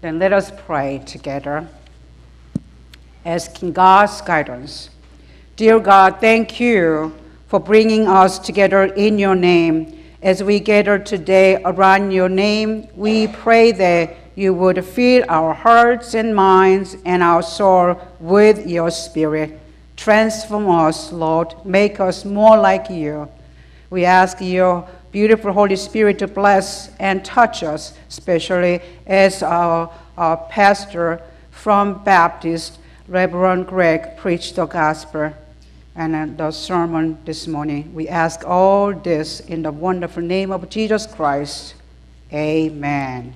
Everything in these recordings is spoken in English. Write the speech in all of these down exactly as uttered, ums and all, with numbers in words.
Then let us pray together, asking God's guidance. Dear God, thank you for bringing us together in your name. As we gather today around your name, we pray that you would fill our hearts and minds and our soul with your spirit. Transform us, Lord. Make us more like you. We ask your beautiful Holy Spirit to bless and touch us, especially as our, our pastor from Baptist, Reverend Greg, preached the gospel and the sermon this morning. We ask all this in the wonderful name of Jesus Christ. Amen.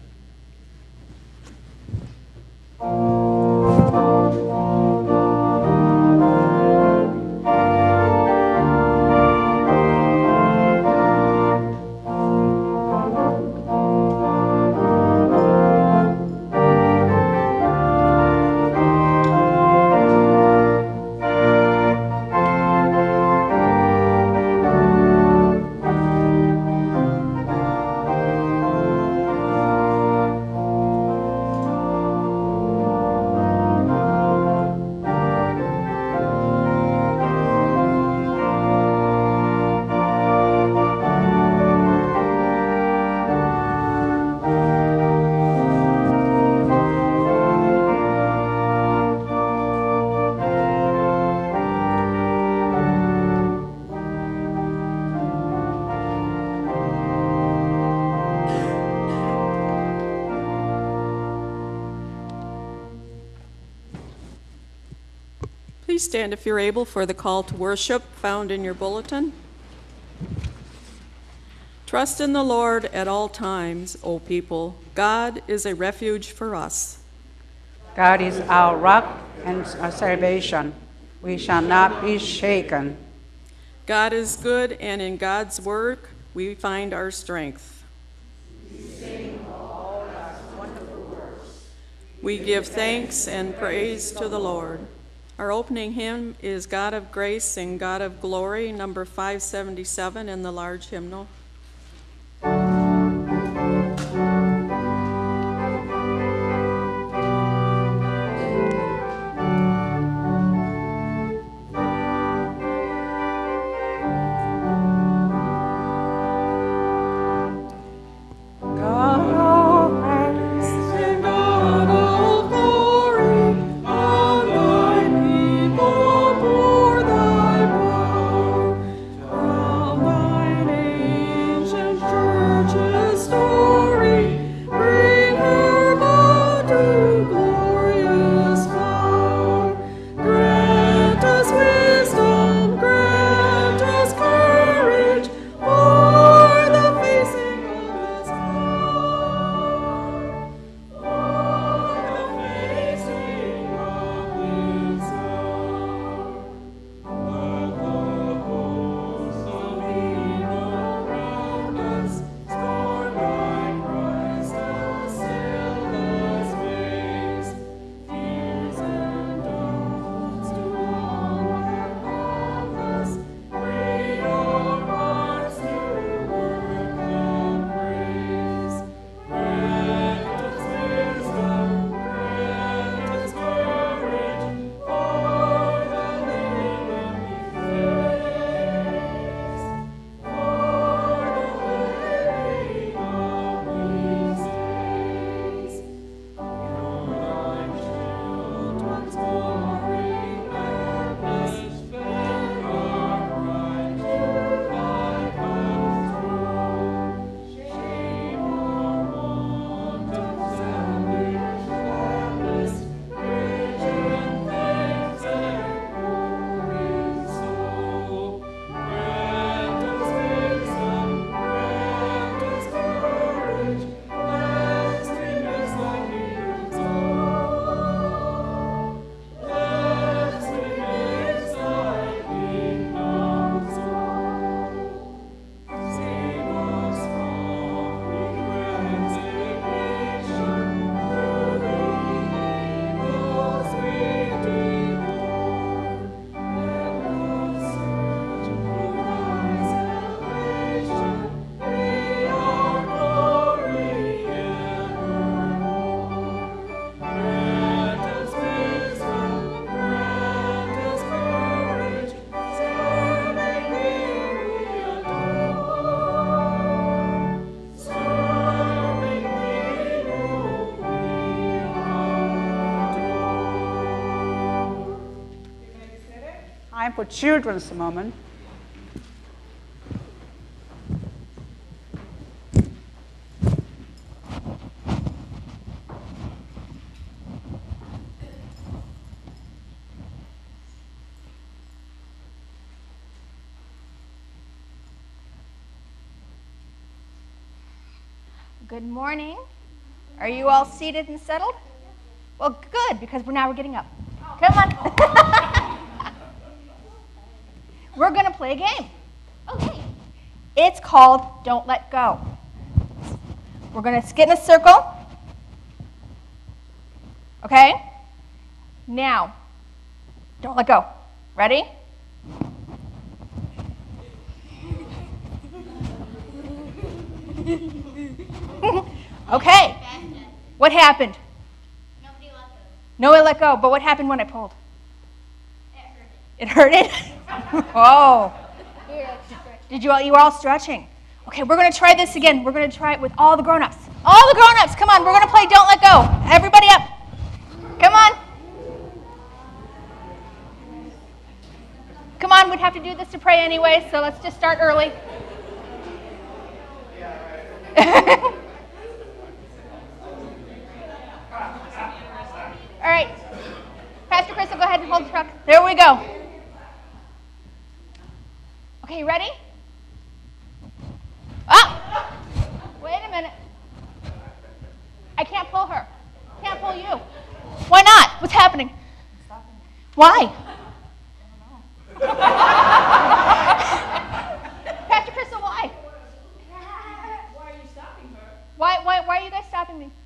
Please stand if you're able for the call to worship found in your bulletin. Trust in the Lord at all times, O people. God is a refuge for us. God is our rock and our salvation. We shall not be shaken. God is good, and in God's work we find our strength. We sing all God's wonderful works. We give thanks and praise to the Lord. Our opening hymn is God of Grace and God of Glory, number five seventy-seven in the large hymnal. Name. time for children's moment. Good morning. Are you all seated and settled? Well, good, because we're now we're getting up. Come on. We're going to play a game. Okay. It's called Don't Let Go. We're going to get in a circle. Okay? Now, don't let go. Ready? Okay. What happened? Nobody let go. No one let go, but what happened when I pulled? It hurt it. It hurt it? Oh. Did you all, you were all stretching. Okay, we're going to try this again. We're going to try it with all the grown-ups. All the grown-ups, come on. We're going to play Don't Let Go. Everybody up. Come on. Come on, we'd have to do this to pray anyway, so let's just start early. All right. Pastor Chris will go ahead and hold the truck. There we go. Okay, you ready? Ah! Wait a minute. I can't pull her. Can't pull you. Why not? What's happening? Why? Pastor Crystal, why? Why are you stopping her? Why, why, why are you guys stopping me?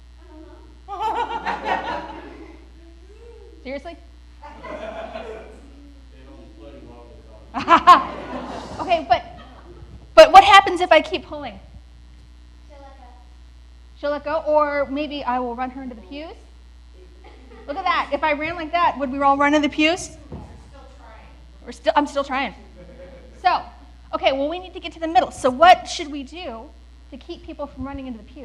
Seriously? Okay, but but what happens if I keep pulling? She'll let go. She'll let go, or maybe I will run her into the pews? Look at that. If I ran like that, would we all run into the pews? Still trying. We're still, I'm still trying. So, okay, well, we need to get to the middle. So what should we do to keep people from running into the pews?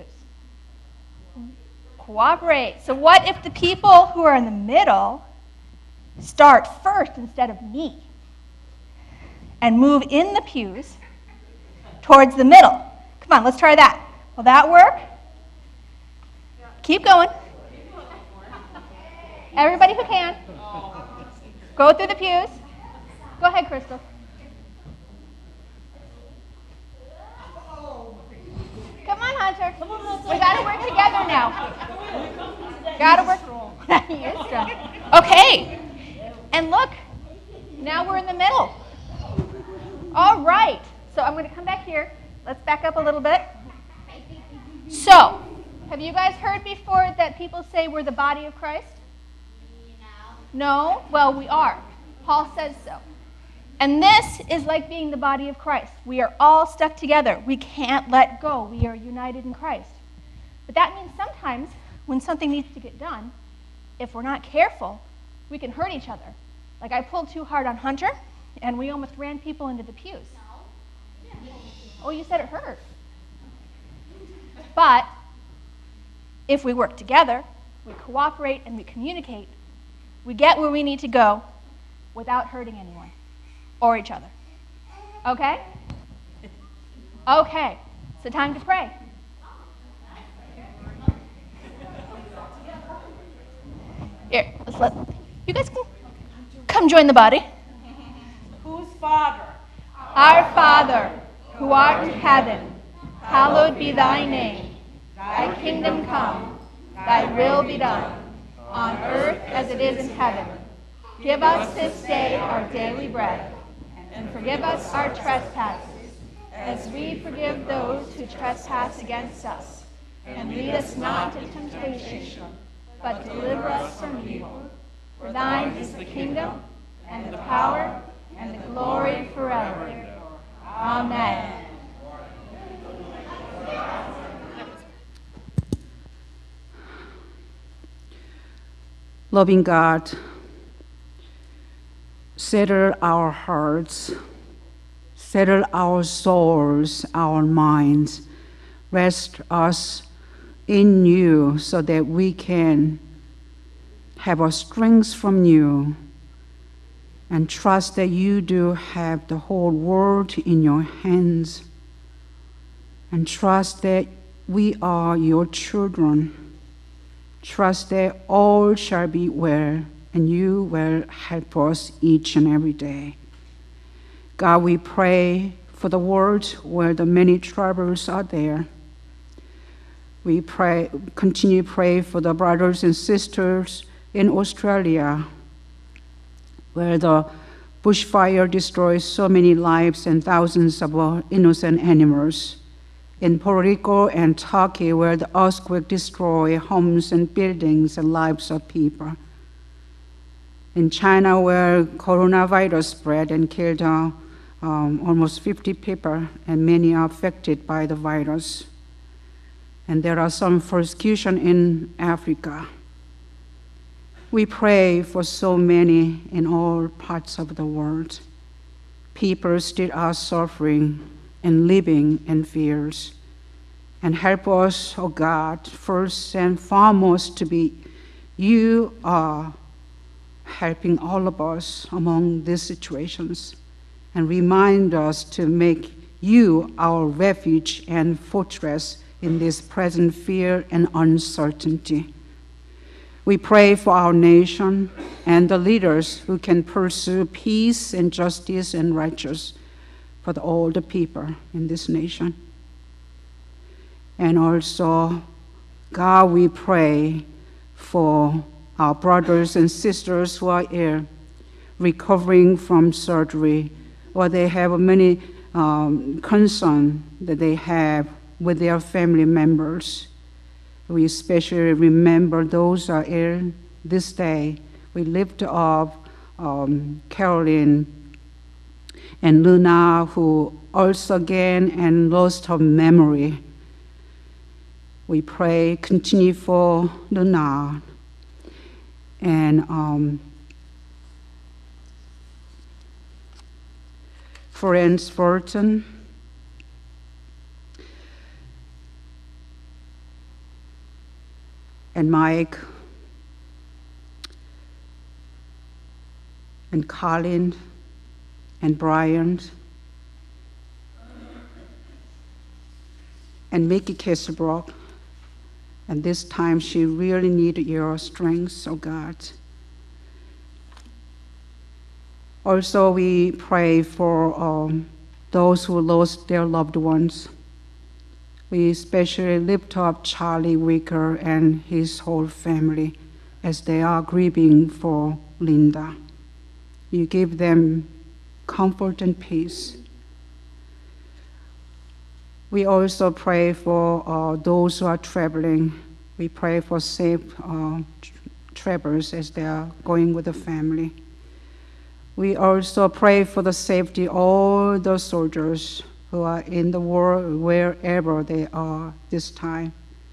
Cooperate. So what if the people who are in the middle start first instead of me and move in the pews towards the middle? Come on, let's try that. Will that work? Keep going. Everybody who can. Go through the pews. Go ahead, Crystal. Come on, Hunter. We got to work together now. Got to work. He is strong. Okay. And look, now we're in the middle. All right. So I'm going to come back here. Let's back up a little bit. So, have you guys heard before that people say we're the body of Christ? No? Well, we are. Paul says so. And this is like being the body of Christ. We are all stuck together. We can't let go. We are united in Christ. But that means sometimes when something needs to get done, if we're not careful, we can hurt each other. Like I pulled too hard on Hunter, and we almost ran people into the pews. Oh, you said it hurt. But if we work together, we cooperate and we communicate, we get where we need to go without hurting anyone or each other. Okay? Okay. So time to pray. Here, let's let you guys can come join the body. Whose father? Our Father, who art in heaven, hallowed be thy name. Thy kingdom come, thy will be done, on earth as it is in heaven. Give us this day our daily bread, and forgive us our trespasses, as we forgive those who trespass against us. And lead us not into temptation, but deliver us from evil. For thine is the kingdom, and the power, and the glory forever. Amen. Loving God, settle our hearts, settle our souls, our minds, rest us in you so that we can have our strength from you and trust that you do have the whole world in your hands, and trust that we are your children. Trust that all shall be well, and you will help us each and every day. God, we pray for the world where the many troubles are there. We pray, continue to pray for the brothers and sisters in Australia, where the bushfire destroys so many lives and thousands of uh, innocent animals. In Puerto Rico and Turkey, where the earthquake destroys homes and buildings and lives of people. In China, where coronavirus spread and killed uh, um, almost fifty people, and many are affected by the virus. And there are some persecution in Africa. We pray for so many in all parts of the world. People still are suffering and living in fears. And help us, oh God, first and foremost to be, you are helping all of us among these situations, and remind us to make you our refuge and fortress in this present fear and uncertainty. We pray for our nation and the leaders who can pursue peace and justice and righteousness for the, all the people in this nation. And also, God, we pray for our brothers and sisters who are ill, recovering from surgery, or they have many um, concerns that they have with their family members. We especially remember those who are ill this day. We lift up um, Caroline and Luna, who also again and lost her memory. We pray, continue for Luna and um, Florence Burton, and Mike, and Colin, and Brian, and Mickey Kesselbrook. And this time she really needed your strength, oh God. Also, we pray for um, those who lost their loved ones. We especially lift up Charlie Wicker and his whole family as they are grieving for Linda. You give them comfort and peace. We also pray for uh, those who are traveling. We pray for safe uh, travels as they are going with the family. We also pray for the safety of all the soldiers who are in the war, wherever they are this time.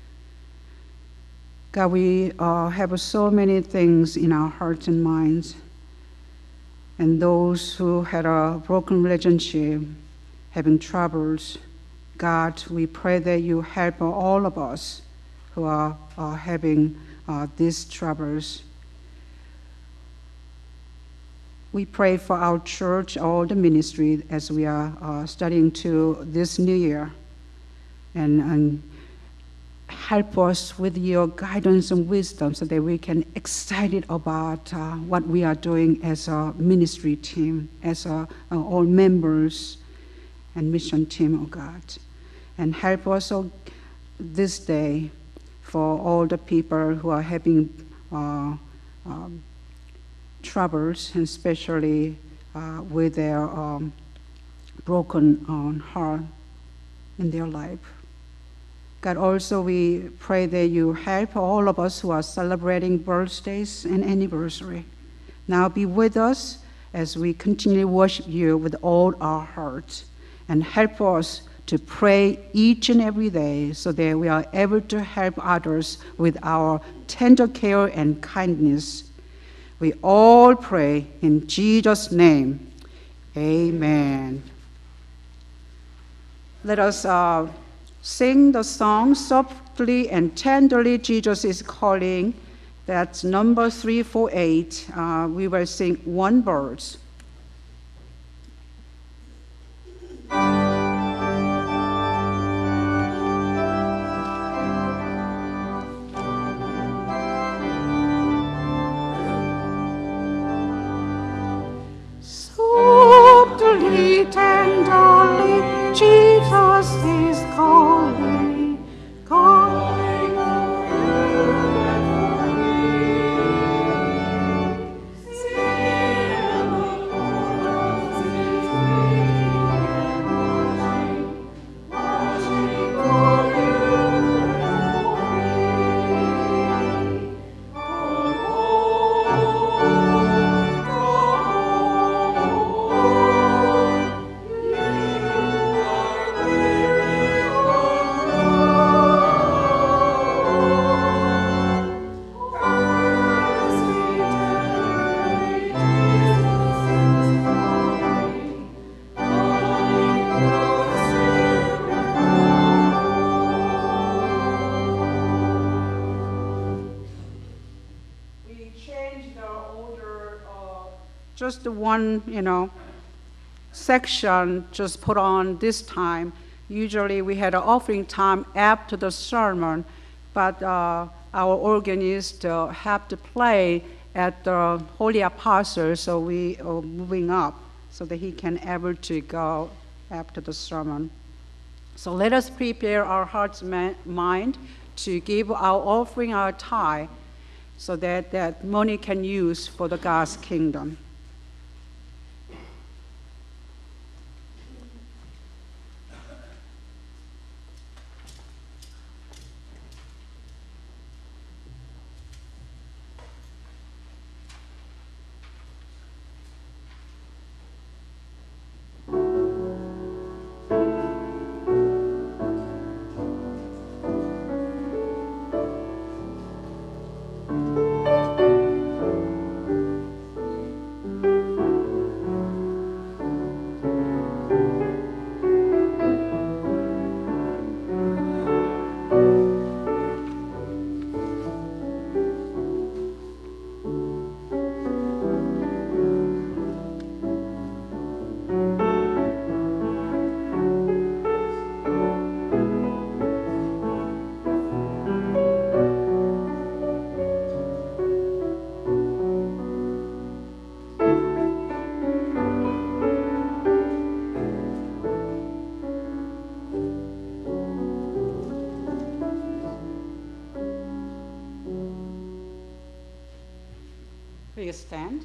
God, we uh, have so many things in our hearts and minds. And those who had a broken relationship, having troubles, God, we pray that you help all of us who are, are having uh, these troubles. We pray for our church, all the ministry, as we are uh, studying to this new year. And, and help us with your guidance and wisdom so that we can excited about uh, what we are doing as a ministry team, as a, uh, all members and mission team, oh God. And help us oh, this day for all the people who are having uh, um, troubles, and especially uh, with their um, broken uh, heart in their life. God, also we pray that you help all of us who are celebrating birthdays and anniversary. Now be with us as we continue to worship you with all our hearts, and help us to pray each and every day so that we are able to help others with our tender care and kindness. We all pray in Jesus' name. Amen. Let us uh, sing the song, Softly and Tenderly Jesus is Calling, That's number three four eight. Uh, we will sing One Verse. Softly, tenderly, Jesus is calling, calling for you and for me. Still the chorus is ringing and watching, watching for you and for me. Come home, come home, you are weary of we changed the order of just the one, you know, section just put on this time. Usually we had an offering time after the sermon, but uh, our organist uh, have to play at the Holy Apostle, so we are moving up so that he can able to go after the sermon. So let us prepare our hearts and mind to give our offering, our tithe, so that that money can use for the God's kingdom. Please stand.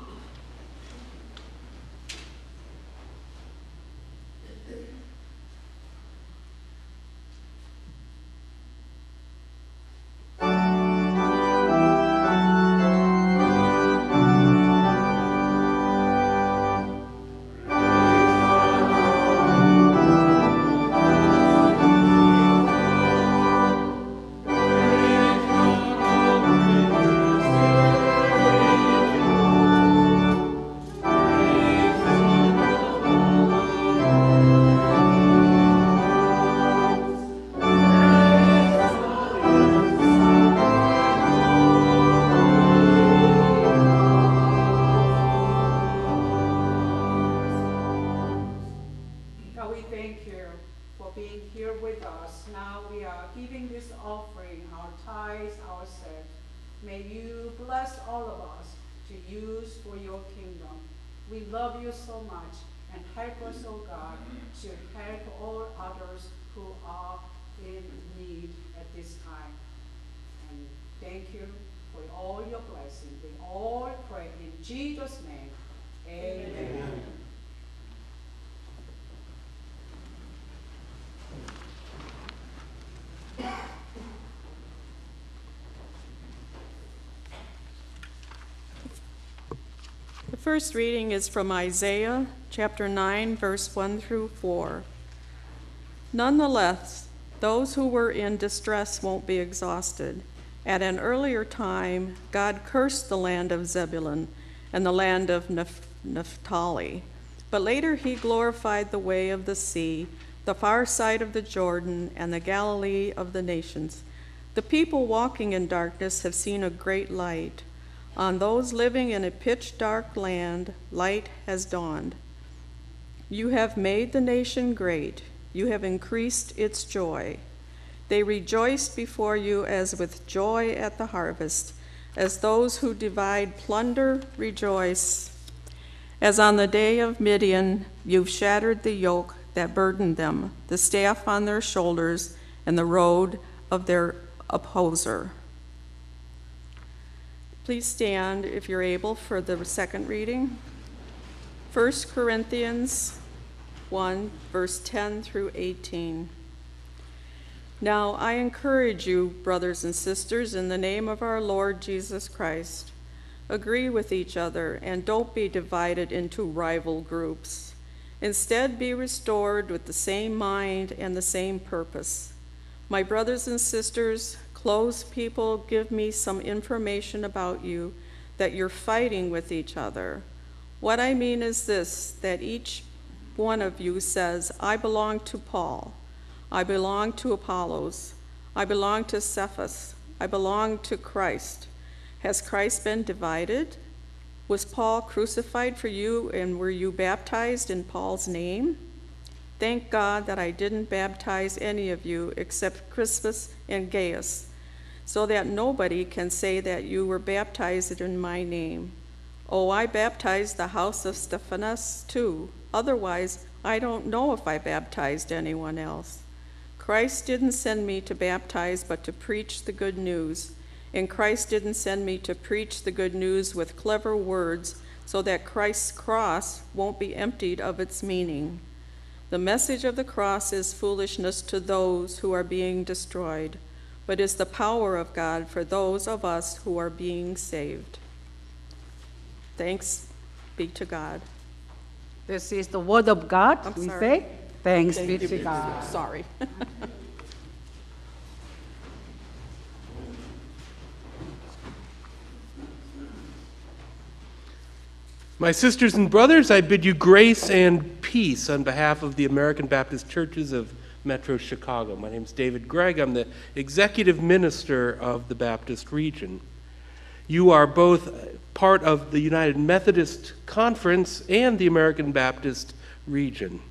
God, we thank you for being here with us. Now we are giving this offering, our tithes, our set. May you bless all of us to use for your kingdom. We love you so much, and help us, oh God, to help all others who are in need at this time. And thank you for all your blessings. We all pray in Jesus' name. Amen. Amen. The first reading is from Isaiah chapter nine, verse one through four. Nonetheless, those who were in distress won't be exhausted. At an earlier time, God cursed the land of Zebulun and the land of Neph- Naphtali. But later he glorified the way of the sea, the far side of the Jordan, and the Galilee of the nations. The people walking in darkness have seen a great light. On those living in a pitch-dark land, light has dawned. You have made the nation great. You have increased its joy. They rejoice before you as with joy at the harvest, as those who divide plunder rejoice. As on the day of Midian, you've shattered the yoke that burdened them, the staff on their shoulders, and the road of their opposer. Please stand, if you're able, for the second reading. First Corinthians one, verse ten through eighteen. Now I encourage you, brothers and sisters, in the name of our Lord Jesus Christ, agree with each other and don't be divided into rival groups. Instead, be restored with the same mind and the same purpose. My brothers and sisters, close people give me some information about you, that you're fighting with each other. What I mean is this, that each one of you says, I belong to Paul, I belong to Apollos, I belong to Cephas, I belong to Christ. Has Christ been divided? Was Paul crucified for you, and were you baptized in Paul's name? Thank God that I didn't baptize any of you except Crispus and Gaius, so that nobody can say that you were baptized in my name. Oh, I baptized the house of Stephanas too. Otherwise, I don't know if I baptized anyone else. Christ didn't send me to baptize, but to preach the good news. And Christ didn't send me to preach the good news with clever words so that Christ's cross won't be emptied of its meaning. The message of the cross is foolishness to those who are being destroyed, but is the power of God for those of us who are being saved. Thanks be to God. This is the word of God. I'm we sorry. say, thanks Thank be you. to God. Sorry. My sisters and brothers, I bid you grace and peace on behalf of the American Baptist Churches of Metro Chicago. My name is David Gregg. I'm the executive minister of the Baptist region. You are both part of the United Methodist Conference and the American Baptist region.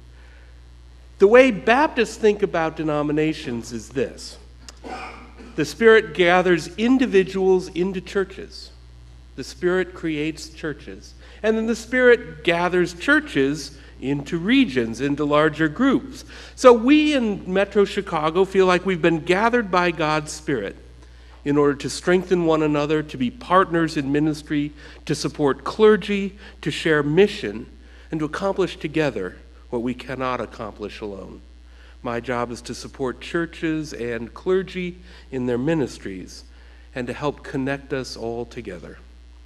The way Baptists think about denominations is this. The Spirit gathers individuals into churches. The Spirit creates churches. And then the Spirit gathers churches into regions, into larger groups. So we in Metro Chicago feel like we've been gathered by God's Spirit in order to strengthen one another, to be partners in ministry, to support clergy, to share mission, and to accomplish together what we cannot accomplish alone. My job is to support churches and clergy in their ministries and to help connect us all together.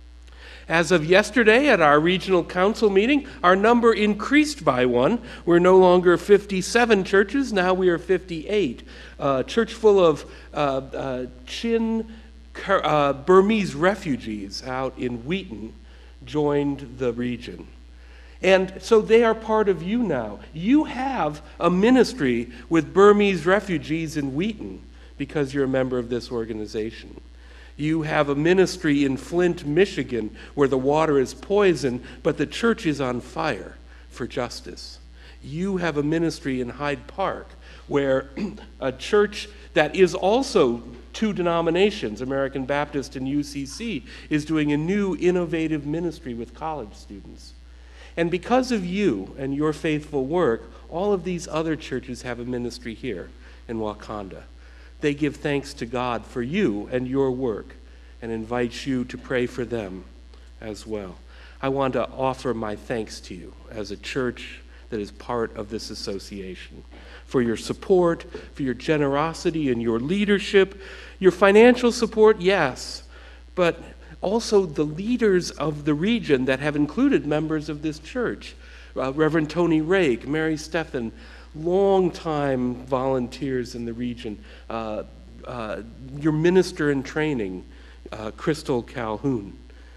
As of yesterday at our regional council meeting, our number increased by one. We're no longer fifty-seven churches, now we are fifty-eight. A church full of uh, uh, Chin uh, Burmese refugees out in Wheaton joined the region. And so they are part of you now. You have a ministry with Burmese refugees in Wheaton because you're a member of this organization. You have a ministry in Flint, Michigan, where the water is poison, but the church is on fire for justice. You have a ministry in Hyde Park, where a church that is also two denominations, American Baptist and U C C, is doing a new innovative ministry with college students. And because of you and your faithful work, all of these other churches have a ministry here in Wakanda. They give thanks to God for you and your work and invite you to pray for them as well. I want to offer my thanks to you as a church that is part of this association for your support, for your generosity and your leadership, your financial support, yes, but also the leaders of the region that have included members of this church. Uh, Reverend Tony Rake, Mary Stephan, long-time volunteers in the region, uh, uh, your minister in training, uh, Crystal Calhoun.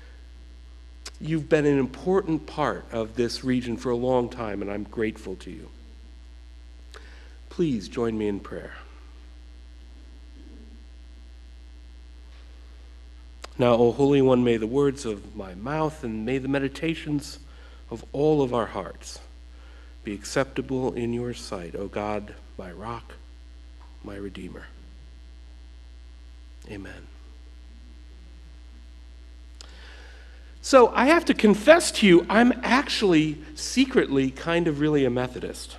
You've been an important part of this region for a long time, and I'm grateful to you. Please join me in prayer. Now, O Holy One, may the words of my mouth and may the meditations of all of our hearts be acceptable in your sight, O God, my rock, my Redeemer. Amen. So I have to confess to you, I'm actually secretly kind of really a Methodist.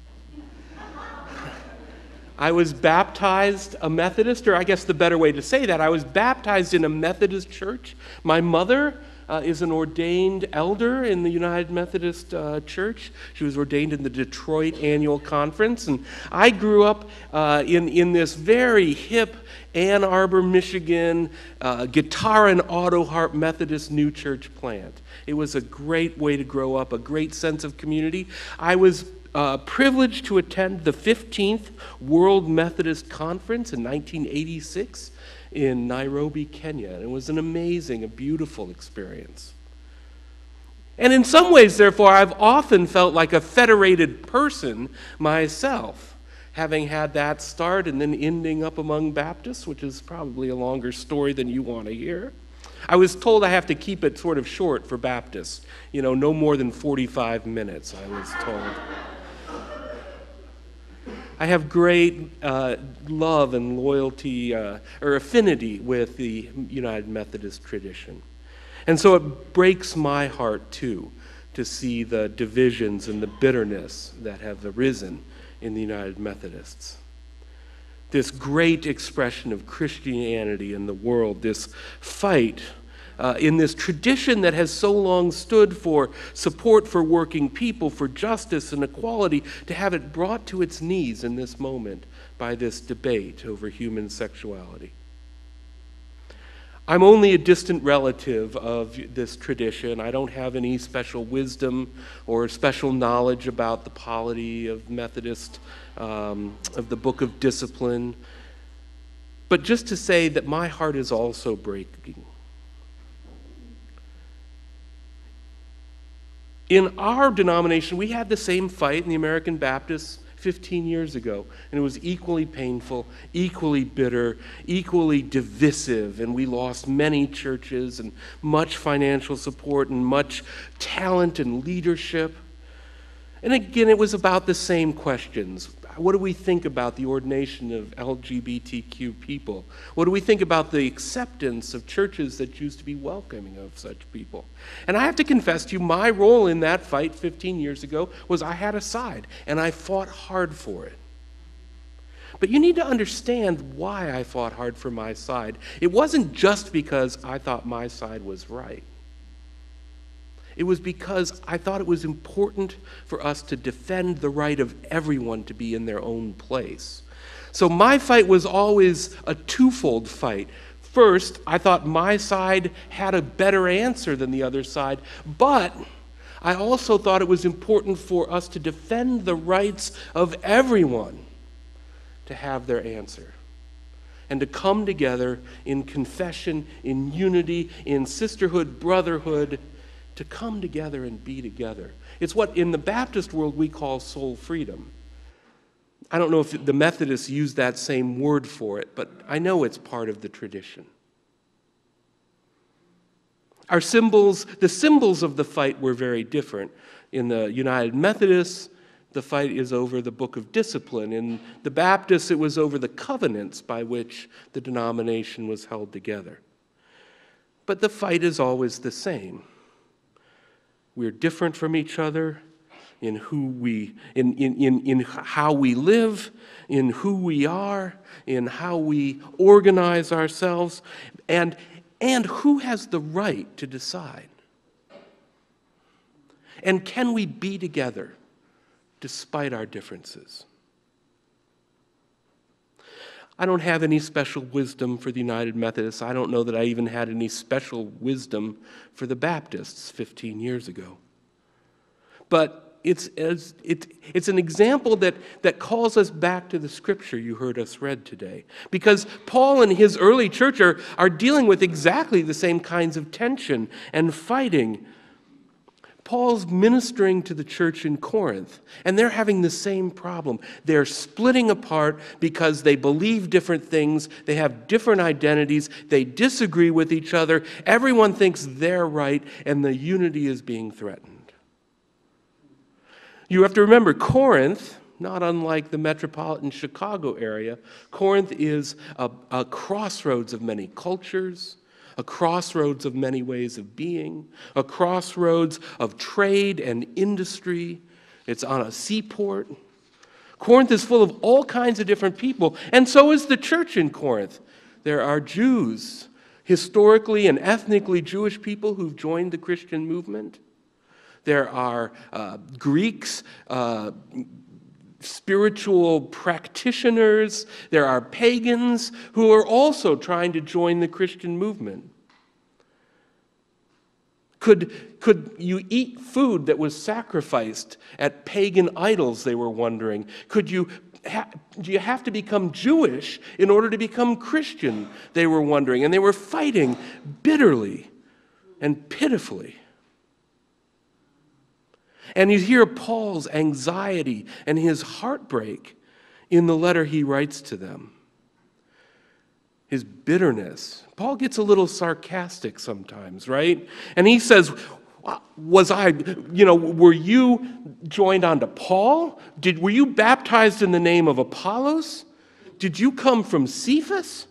I was baptized a Methodist, or I guess the better way to say that, I was baptized in a Methodist church. My mother uh, is an ordained elder in the United Methodist uh, Church. She was ordained in the Detroit Annual Conference, and I grew up uh, in, in this very hip Ann Arbor, Michigan, uh, guitar and auto harp Methodist New Church plant. It was a great way to grow up, a great sense of community. I was Uh, privileged to attend the fifteenth World Methodist Conference in nineteen eighty-six in Nairobi, Kenya. And it was an amazing, a beautiful experience. And in some ways, therefore, I've often felt like a federated person myself, having had that start and then ending up among Baptists, which is probably a longer story than you want to hear. I was told I have to keep it sort of short for Baptists. You know, no more than forty-five minutes, I was told. I have great uh, love and loyalty uh, or affinity with the United Methodist tradition. And so it breaks my heart, too, to see the divisions and the bitterness that have arisen in the United Methodists. This great expression of Christianity in the world, this fight Uh, in this tradition that has so long stood for support for working people, for justice and equality, to have it brought to its knees in this moment by this debate over human sexuality. I'm only a distant relative of this tradition. I don't have any special wisdom or special knowledge about the polity of Methodist, um, of the Book of Discipline. But just to say that my heart is also breaking. In our denomination, we had the same fight in the American Baptists fifteen years ago, and it was equally painful, equally bitter, equally divisive, and we lost many churches and much financial support and much talent and leadership. And again, it was about the same questions. What do we think about the ordination of L G B T Q people? What do we think about the acceptance of churches that choose to be welcoming of such people? And I have to confess to you, my role in that fight fifteen years ago was I had a side, and I fought hard for it. But you need to understand why I fought hard for my side. It wasn't just because I thought my side was right. It was because I thought it was important for us to defend the right of everyone to be in their own place. So my fight was always a twofold fight. First, I thought my side had a better answer than the other side, but I also thought it was important for us to defend the rights of everyone to have their answer, and to come together in confession, in unity, in sisterhood, brotherhood, to come together and be together. It's what in the Baptist world we call soul freedom. I don't know if the Methodists use that same word for it, but I know it's part of the tradition. Our symbols, the symbols of the fight were very different. In the United Methodists, the fight is over the Book of Discipline. In the Baptists, it was over the covenants by which the denomination was held together. But the fight is always the same. We're different from each other in who we, in, in, in, in how we live, in who we are, in how we organize ourselves, and, and who has the right to decide. And can we be together despite our differences? I don't have any special wisdom for the United Methodists. I don't know that I even had any special wisdom for the Baptists fifteen years ago. But it's, it's, it's an example that, that calls us back to the scripture you heard us read today. Because Paul and his early church are, are dealing with exactly the same kinds of tension and fighting. Paul's ministering to the church in Corinth, and they're having the same problem. They're splitting apart because they believe different things, they have different identities, they disagree with each other, everyone thinks they're right, and the unity is being threatened. You have to remember, Corinth, not unlike the metropolitan Chicago area, Corinth is a, a crossroads of many cultures, a crossroads of many ways of being, a crossroads of trade and industry. It's on a seaport. Corinth is full of all kinds of different people, and so is the church in Corinth. There are Jews, historically and ethnically Jewish people who've joined the Christian movement. There are uh, Greeks, uh, spiritual practitioners, there are pagans who are also trying to join the Christian movement. Could, could you eat food that was sacrificed at pagan idols, they were wondering? Could you, ha- do you have to become Jewish in order to become Christian, they were wondering. And they were fighting bitterly and pitifully. And you hear Paul's anxiety and his heartbreak in the letter he writes to them. His bitterness. Paul gets a little sarcastic sometimes, right? And he says, was I, you know, were you joined onto Paul? Did, were you baptized in the name of Apollos? Did you come from Cephas?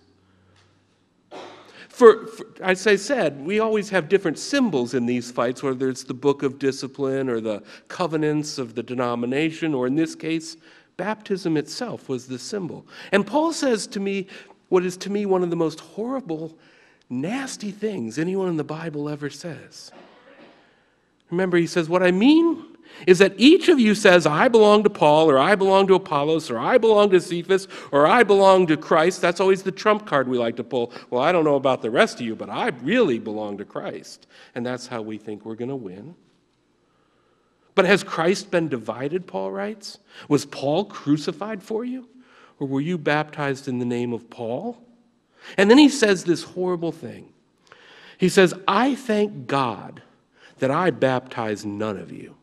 For, for, as I said, we always have different symbols in these fights, whether it's the book of discipline or the covenants of the denomination, or in this case, baptism itself was the symbol. And Paul says to me, what is to me one of the most horrible, nasty things anyone in the Bible ever says. Remember, he says, what I mean is that each of you says, I belong to Paul, or I belong to Apollos, or I belong to Cephas, or I belong to Christ. That's always the trump card we like to pull. Well, I don't know about the rest of you, but I really belong to Christ. And that's how we think we're going to win. But has Christ been divided, Paul writes? Was Paul crucified for you? Or were you baptized in the name of Paul? And then he says this horrible thing. He says, I thank God that I baptized none of you.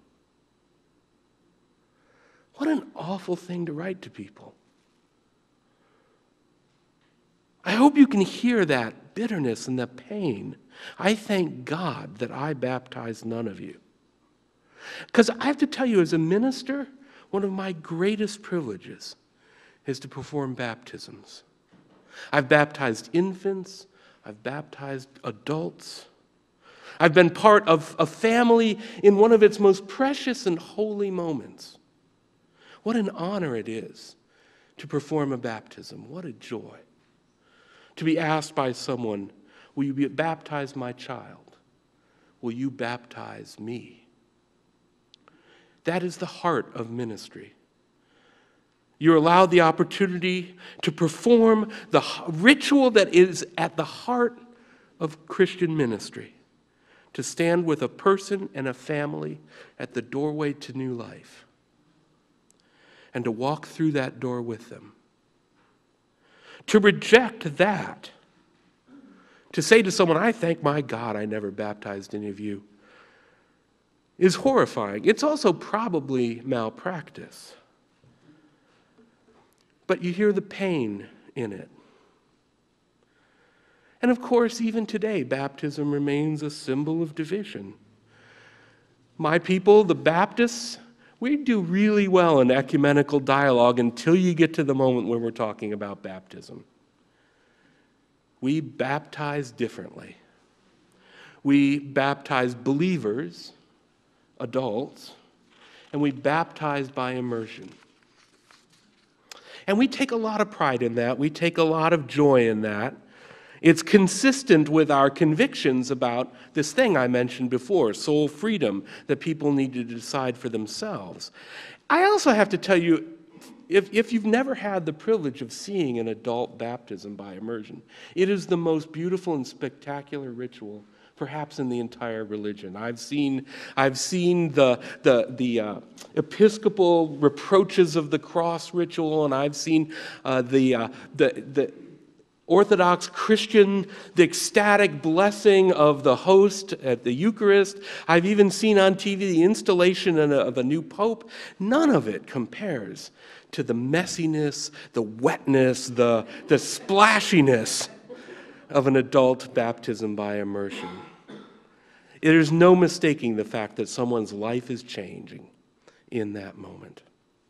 What an awful thing to write to people. I hope you can hear that bitterness and that pain. I thank God that I baptized none of you. Because I have to tell you, as a minister, one of my greatest privileges is to perform baptisms. I've baptized infants. I've baptized adults. I've been part of a family in one of its most precious and holy moments. What an honor it is to perform a baptism. What a joy. To be asked by someone, will you baptize my child? Will you baptize me? That is the heart of ministry. You're allowed the opportunity to perform the ritual that is at the heart of Christian ministry, to stand with a person and a family at the doorway to new life, and to walk through that door with them. To reject that, to say to someone, I thank my God I never baptized any of you, is horrifying. It's also probably malpractice. But you hear the pain in it. And of course, even today, baptism remains a symbol of division. My people, the Baptists, we do really well in ecumenical dialogue until you get to the moment when we're talking about baptism. We baptize differently. We baptize believers, adults, and we baptize by immersion. And we take a lot of pride in that. We take a lot of joy in that. It's consistent with our convictions about this thing I mentioned before, soul freedom, that people need to decide for themselves. I also have to tell you, if, if you've never had the privilege of seeing an adult baptism by immersion, it is the most beautiful and spectacular ritual perhaps in the entire religion. I've seen, I've seen the, the, the uh, Episcopal reproaches of the cross ritual, and I've seen uh, the, uh, the, the Orthodox Christian, the ecstatic blessing of the host at the Eucharist. I've even seen on T V the installation of a, of a new pope. None of it compares to the messiness, the wetness, the, the splashiness of an adult baptism by immersion. There's no mistaking the fact that someone's life is changing in that moment.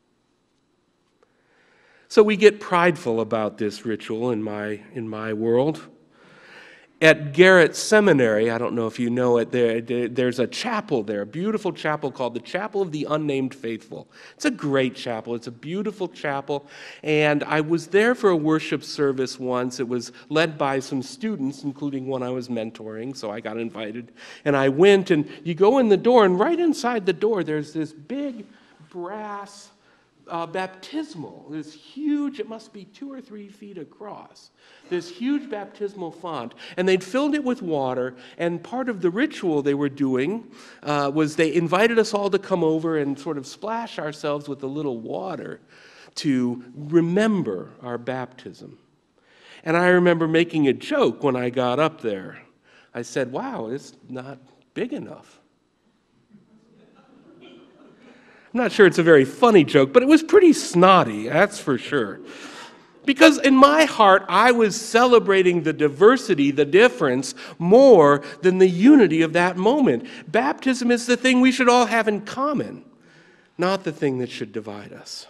So we get prideful about this ritual in my, in my world. At Garrett Seminary, I don't know if you know it, there, there, there's a chapel there, a beautiful chapel called the Chapel of the Unnamed Faithful. It's a great chapel. It's a beautiful chapel. And I was there for a worship service once. It was led by some students, including one I was mentoring, so I got invited. And I went, and you go in the door, and right inside the door, there's this big brass Uh, baptismal, this huge, it must be two or three feet across, this huge baptismal font, and they'd filled it with water, and part of the ritual they were doing uh, was they invited us all to come over and sort of splash ourselves with a little water to remember our baptism. And I remember making a joke when I got up there. I said, wow, it's not big enough. I'm not sure it's a very funny joke, but it was pretty snotty, that's for sure. Because in my heart, I was celebrating the diversity, the difference, more than the unity of that moment. Baptism is the thing we should all have in common, not the thing that should divide us.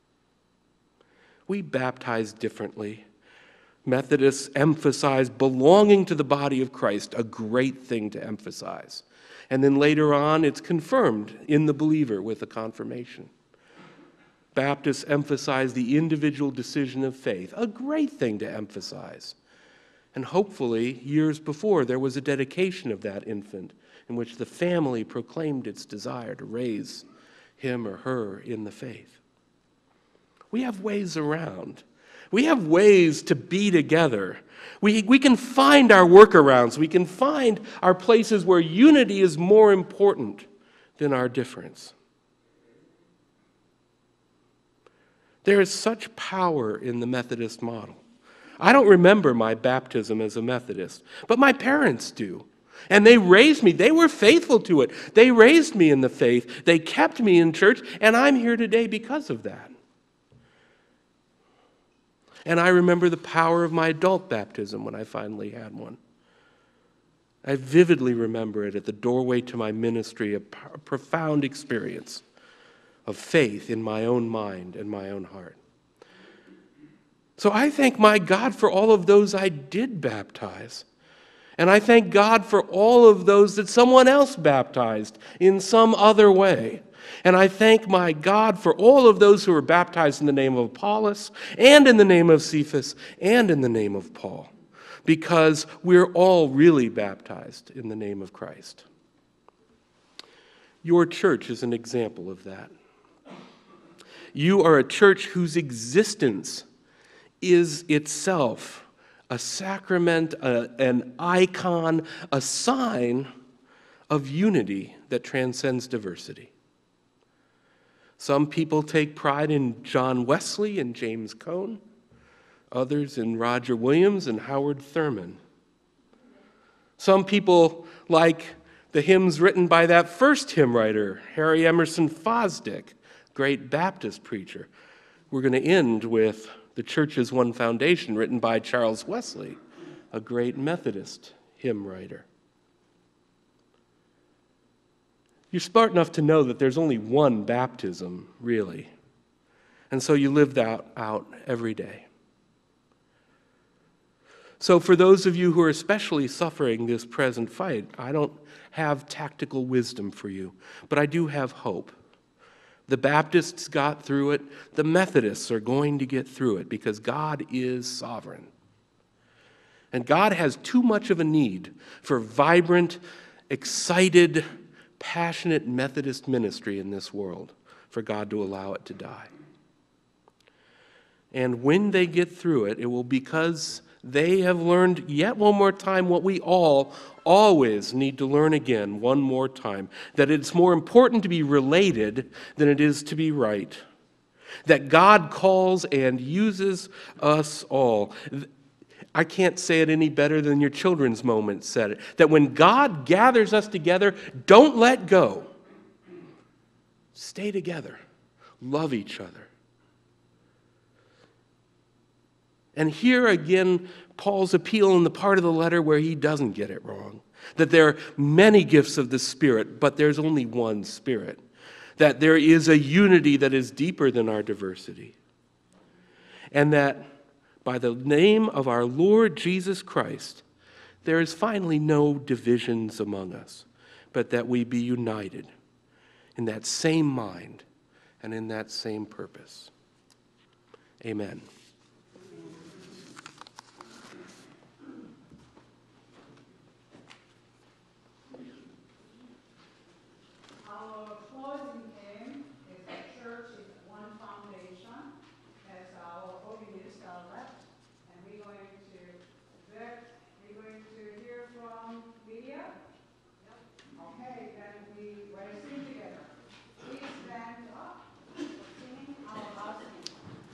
We baptize differently. Methodists emphasize belonging to the body of Christ, a great thing to emphasize. And then later on, it's confirmed in the believer with a confirmation. Baptists emphasize the individual decision of faith, a great thing to emphasize. And hopefully, years before, there was a dedication of that infant in which the family proclaimed its desire to raise him or her in the faith. We have ways around. We have ways to be together. We, we can find our workarounds. We can find our places where unity is more important than our difference. There is such power in the Methodist model. I don't remember my baptism as a Methodist, but my parents do. And they raised me. They were faithful to it. They raised me in the faith. They kept me in church, and I'm here today because of that. And I remember the power of my adult baptism when I finally had one. I vividly remember it at the doorway to my ministry, a, p- a profound experience of faith in my own mind and my own heart. So I thank my God for all of those I did baptize. And I thank God for all of those that someone else baptized in some other way. And I thank my God for all of those who were baptized in the name of Apollos, and in the name of Cephas, and in the name of Paul, because we're all really baptized in the name of Christ. Your church is an example of that. You are a church whose existence is itself a sacrament, a, an icon, a sign of unity that transcends diversity. Some people take pride in John Wesley and James Cone, others in Roger Williams and Howard Thurman. Some people like the hymns written by that first hymn writer, Harry Emerson Fosdick, great Baptist preacher. We're going to end with The Church is One Foundation, written by Charles Wesley, a great Methodist hymn writer. You're smart enough to know that there's only one baptism, really. And so you live that out every day. So for those of you who are especially suffering this present fight, I don't have tactical wisdom for you, but I do have hope. The Baptists got through it. The Methodists are going to get through it because God is sovereign. And God has too much of a need for vibrant, excited, passionate Methodist ministry in this world for God to allow it to die. And when they get through it, it will be because they have learned yet one more time what we all always need to learn again one more time, that it's more important to be related than it is to be right, that God calls and uses us all. I can't say it any better than your children's moment said it. That when God gathers us together, don't let go. Stay together. Love each other. And here again, Paul's appeal in the part of the letter where he doesn't get it wrong. That there are many gifts of the Spirit, but there's only one Spirit. That there is a unity that is deeper than our diversity. And that by the name of our Lord Jesus Christ, there is finally no divisions among us, but that we be united in that same mind and in that same purpose. Amen. Our closing hymn is "The Church is One Foundation," as our organist left, and we're going to we're going to hear from Lydia. Okay, then we will sing together. Please stand up for singing our last hymn.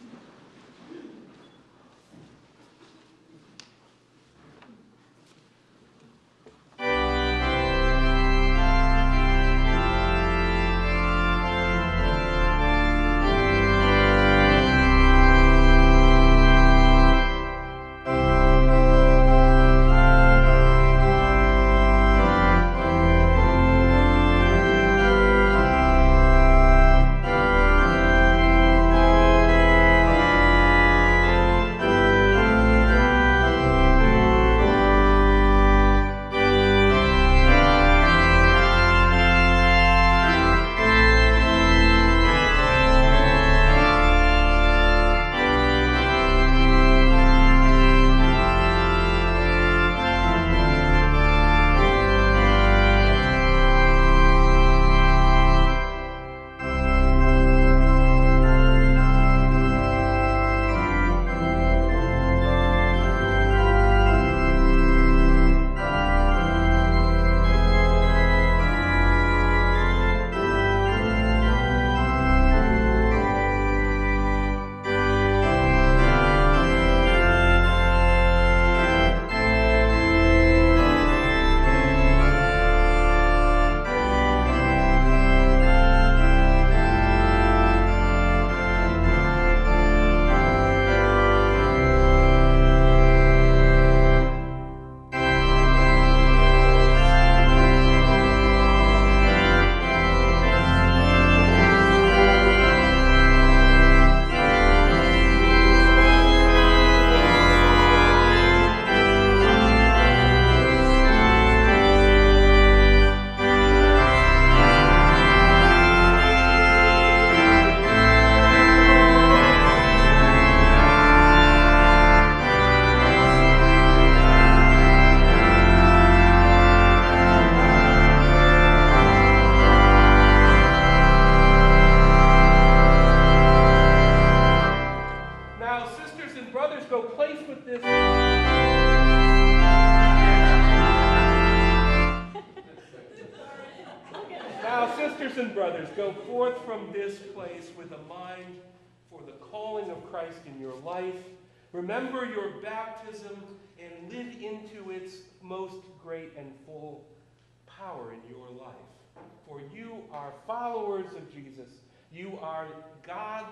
sisters and brothers, go forth from this place with a mind for the calling of Christ in your life. Remember your baptism and live into its most great and full power in your life. For you are followers of Jesus. You are God,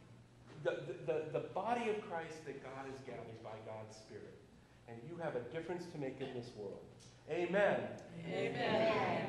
the, the, the body of Christ that God has gathered by God's Spirit. And you have a difference to make in this world. Amen. Amen.